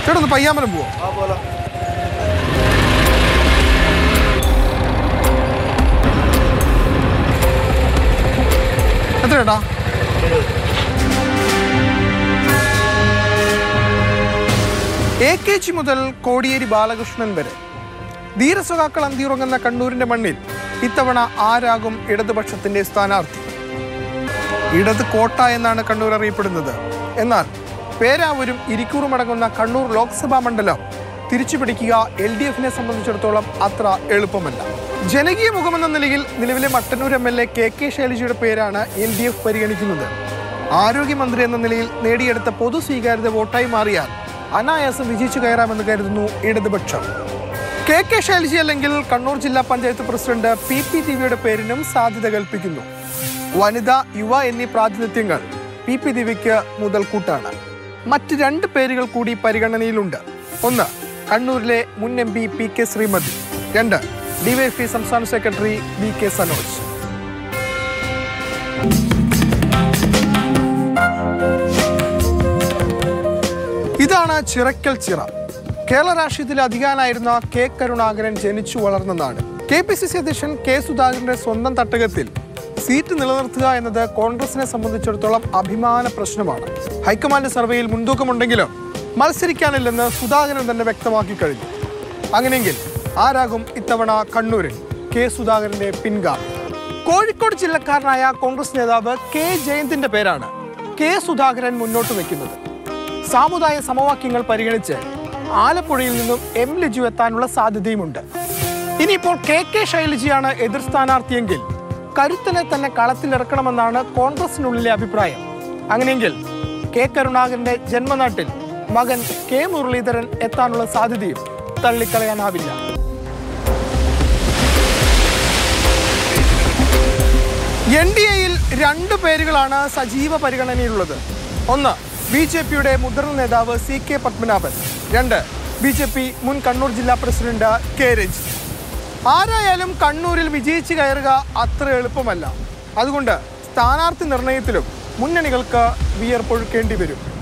ചേട്ടാ ഒന്ന് പയ്യാമലം പോവോ? എത്ര ചേട്ടാ? AKG മുതൽ കോടിയേരി ബാലകൃഷ്ണൻ വരെ ധീരസഖാക്കൾ അന്തിയുറങ്ങുന്ന കണ്ണൂരിന്റെ മണ്ണിൽ ഇത്തവണ ആരാകും ഇടതുപക്ഷത്തിന്റെ സ്ഥാനാർത്ഥി? ഇടത് കോട്ട എന്നാണ് കണ്ണൂർ അറിയപ്പെടുന്നത്. എന്നാൽ പേരാവൂരും ഇരിക്കൂറും അടങ്ങുന്ന കണ്ണൂർ ലോക്സഭാ മണ്ഡലം തിരിച്ചുപിടിക്കുക LDFനെ സംബന്ധിച്ചിടത്തോളം അത്ര എളുപ്പമല്ല. ജനകീയ മുഖമെന്ന നിലയിൽ നിലവിലെ മട്ടന്നൂർ MLA KK ശൈലജയുടെ പേരാണ് LDF പരിഗണിക്കുന്നത്. ആരോഗ്യമന്ത്രി എന്ന നിലയിൽ നേടിയെടുത്ത പൊതു സ്വീകാര്യത വോട്ടായി മാറിയാൽ അനായാസം വിജയിച്ചു കയറാമെന്ന് കരുതുന്നു ഇടതുപക്ഷം. KK ശൈലജ അല്ലെങ്കിൽ കണ്ണൂർ ജില്ലാ പഞ്ചായത്ത് പ്രസിഡന്റ് PP ദിവ്യയുടെ പേരിനും സാധ്യത കൽപ്പിക്കുന്നു. വനിത, യുവ എന്നീ പ്രാതിനിധ്യങ്ങൾ PP ദിവ്യയ്ക്ക് മുതൽക്കൂട്ടാണ്. മറ്റ് 2 പേരുകൾ കൂടി പരിഗണനയിലുണ്ട്. ഒന്ന്, കണ്ണൂരിലെ മുൻ MP PK ശ്രീമതി. 2, DYFI സംസ്ഥാന സെക്രട്ടറി VK സനോജ്. ഇതാണ് ചിറക്കൽ ചിറ. കേരള രാഷ്ട്രീയത്തിലെ അധികാരനായിരുന്ന K കരുണാകരൻ ജനിച്ചു വളർന്ന നാട്. KPCC അധ്യക്ഷൻ K സുധാകരന്റെ സ്വന്തം തട്ടകത്തിൽ സീറ്റ് നിലനിർത്തുക എന്നത് കോൺഗ്രസിനെ സംബന്ധിച്ചിടത്തോളം അഭിമാന പ്രശ്നമാണ്. ഹൈക്കമാൻഡ് സർവേയിൽ മുൻതൂക്കമുണ്ടെങ്കിലും മത്സരിക്കാനില്ലെന്ന് സുധാകരൻ തന്നെ വ്യക്തമാക്കി കഴിഞ്ഞു. അങ്ങനെയെങ്കിൽ ആരാകും ഇത്തവണ കണ്ണൂരിൽ K സുധാകരന്റെ പിൻഗാമി? കോഴിക്കോട് ജില്ലക്കാരനായ കോൺഗ്രസ് നേതാവ് K ജയന്തിന്റെ പേരാണ് K സുധാകരൻ മുന്നോട്ട് വയ്ക്കുന്നത്. സാമുദായിക സമവാക്യങ്ങൾ പരിഗണിച്ച് ആലപ്പുഴയിൽ നിന്നും M ലിജു എത്താനുള്ള സാധ്യതയുമുണ്ട്. ഇനിയിപ്പോൾ KK ശൈലജയാണ് എതിർ സ്ഥാനാർത്ഥിയെങ്കിൽ കരുത്തനെ തന്നെ കളത്തിലിറക്കണമെന്നാണ് കോൺഗ്രസിനുള്ളിലെ അഭിപ്രായം. അങ്ങനെയെങ്കിൽ K കരുണാകരന്റെ ജന്മനാട്ടിൽ മകൻ K മുരളീധരൻ എത്താനുള്ള സാധ്യതയും തള്ളിക്കളയാനാവില്ല. NDAയിൽ 2 പേരുകളാണ് സജീവ പരിഗണനയിലുള്ളത്. ഒന്ന്, BJPയുടെ മുതിർന്ന നേതാവ് CK പത്മനാഭൻ. 2, BJP മുൻ കണ്ണൂർ ജില്ലാ പ്രസിഡന്റ് K രഞ്ജിത്ത്. ആരായാലും കണ്ണൂരിൽ വിജയിച്ചു കയറുക അത്ര എളുപ്പമല്ല. അതുകൊണ്ട് സ്ഥാനാർത്ഥി നിർണയത്തിലും മുന്നണികൾക്ക് വിയർപ്പൊഴുക്കേണ്ടി വരും.